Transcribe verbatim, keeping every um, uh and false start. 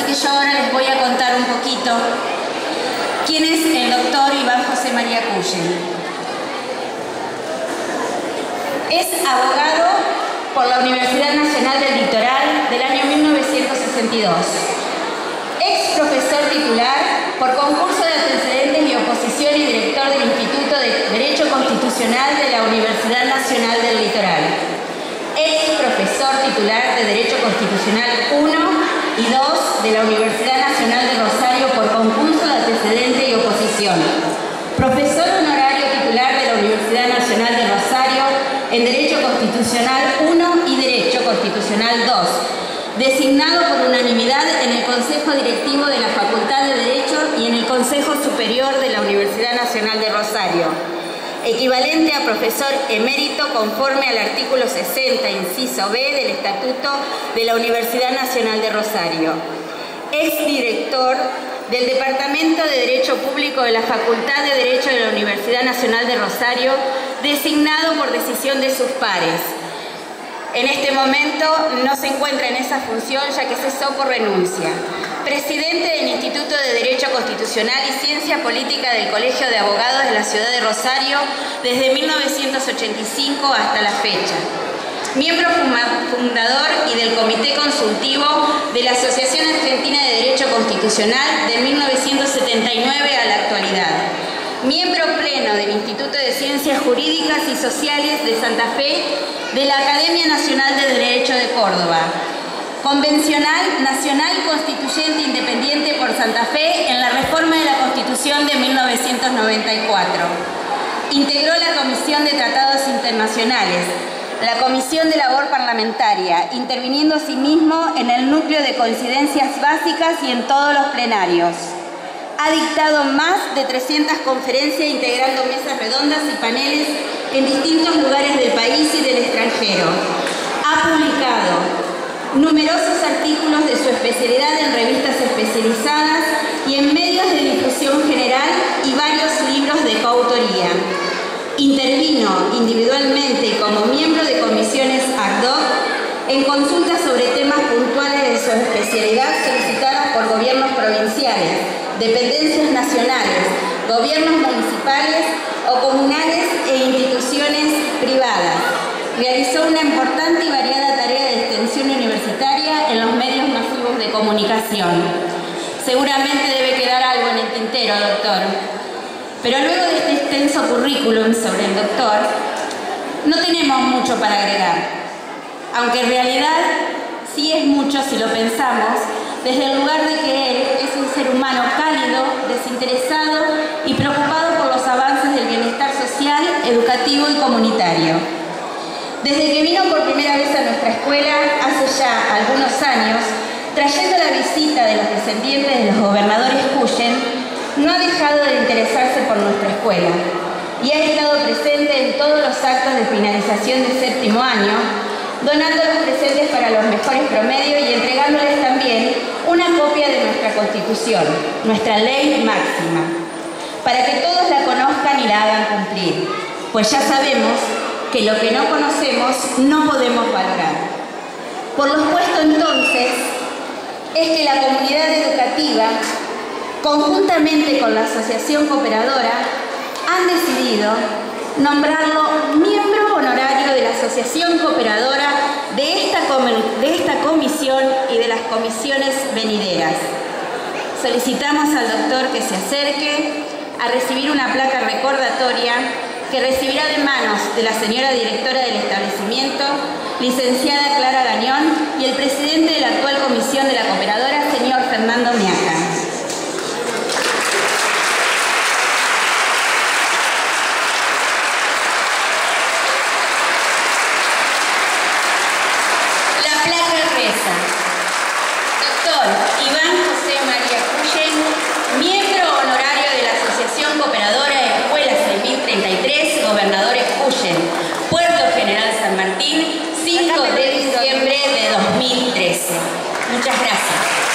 que yo ahora les voy a contar un poquito quién es el doctor Iván José María Cullen. Es abogado por la Universidad Nacional del Litoral del año mil novecientos sesenta y dos. Ex profesor titular por concurso de antecedentes y oposición y director del Instituto de Derecho Constitucional de la Universidad Nacional del Litoral. Ex profesor titular de Derecho Constitucional uno y dos de la Universidad Nacional de Rosario por concurso de antecedentes y oposición. Profesor honorario titular de la Universidad Nacional de Rosario en Derecho Constitucional uno y Derecho Constitucional dos, designado por unanimad en el Consejo Directivo de la Facultad de Derecho y en el Consejo Superior de la Universidad Nacional de Rosario, equivalente a profesor emérito conforme al artículo sesenta, inciso B del Estatuto de la Universidad Nacional de Rosario. Exdirector del Departamento de Derecho Público de la Facultad de Derecho de la Universidad Nacional de Rosario, designado por decisión de sus pares. En este momento no se encuentra en esa función ya que cesó por renuncia. Presidente del Instituto de Derecho Constitucional y Ciencia Política del Colegio de Abogados de la Ciudad de Rosario desde mil novecientos ochenta y cinco hasta la fecha. Miembro fundador y del Comité Consultivo de la Asociación Argentina de Derecho Constitucional de mil novecientos setenta y nueve a la actualidad. Miembro pleno del Instituto de Ciencias Jurídicas y Sociales de Santa Fe de la Academia Nacional de Derecho de Córdoba. Convencional Nacional Constituyente Independiente por Santa Fe en la reforma de la Constitución de mil novecientos noventa y cuatro. Integró la Comisión de Tratados Internacionales, la Comisión de Labor Parlamentaria, interviniendo asimismo en el núcleo de coincidencias básicas y en todos los plenarios. Ha dictado más de trescientas conferencias integrando mesas redondas y paneles en distintos lugares del país y del extranjero. Ha publicado numerosos artículos de su especialidad en revistas especializadas y en medios de difusión general y varios libros de coautoría. Intervino individualmente y como miembro de comisiones ad hoc en consultas sobre temas puntuales de su especialidad solicitadas por gobiernos provinciales, dependencias nacionales, gobiernos municipales o comunales e instituciones privadas. Realizó una importante y variada tarea de extensión universitaria en los medios masivos de comunicación. Seguramente debe quedar algo en el tintero, doctor. Pero luego de este extenso currículum sobre el doctor, no tenemos mucho para agregar, aunque en realidad sí es mucho si lo pensamos, desde el lugar de que él es un ser humano cálido, desinteresado y preocupado por los avances del bienestar social, educativo y comunitario. Desde que vino por primera vez a nuestra escuela, hace ya algunos años, trayendo la visita de los descendientes de los gobernadores Cullen, no ha dejado de interesarse por nuestra escuela y ha estado presente en todos los actos de finalización del séptimo año, donando los presentes para los mejores promedios y entregándoles también una copia de nuestra Constitución, nuestra ley máxima, para que todos la conozcan y la hagan cumplir, pues ya sabemos que lo que no conocemos no podemos valorar. Por lo expuesto entonces, es que la comunidad educativa, conjuntamente con la Asociación Cooperadora, han decidido nombrarlo miembro honorario de la Asociación Cooperadora de esta, de esta comisión y de las comisiones venideras. Solicitamos al doctor que se acerque a recibir una placa recordatoria que recibirá de manos de la señora directora del establecimiento, licenciada Clara Gañón, y el presidente de la actual comisión de la Cooperadora, señor Fernando Miaca. Doctor Iván José María Cullen, miembro honorario de la Asociación Cooperadora de Escuelas seis mil treinta y tres, Gobernadores Cullen, Puerto General San Martín, cinco de diciembre de dos mil trece. Muchas gracias.